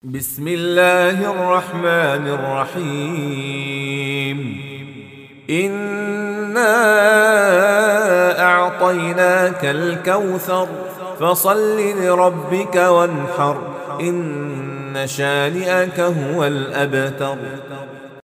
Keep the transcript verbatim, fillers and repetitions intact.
بسم الله الرحمن الرحيم إنا أعطيناك الكوثر فصل لربك وانحر إن شانئك هو الأبتر.